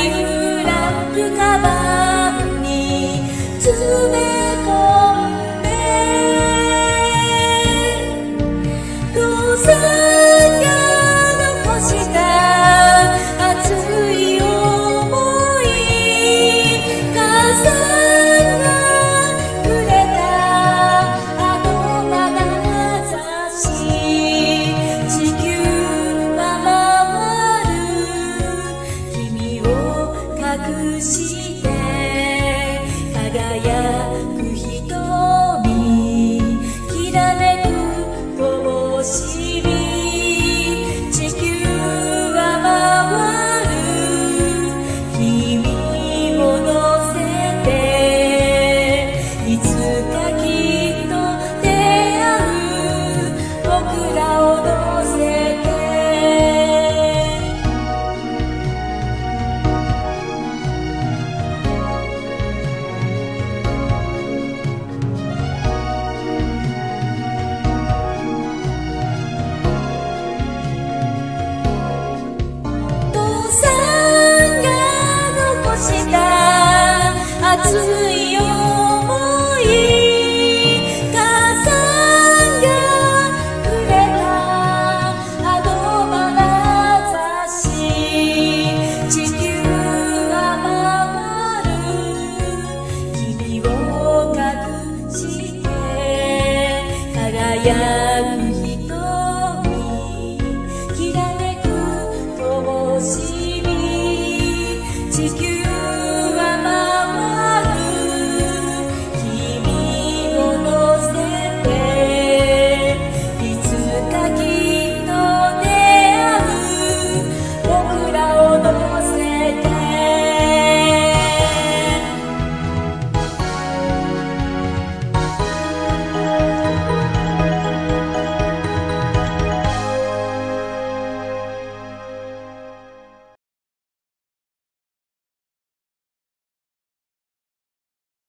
フラッグカバンに詰め込んで、父さんが残した熱い想い、母さんがくれたあの眼差し、地球は回る君を隠して輝く瞳、きらめく灯火、地球は回る君を乗せて、いつかきっと出会う僕らを乗せて。父さんが残した熱い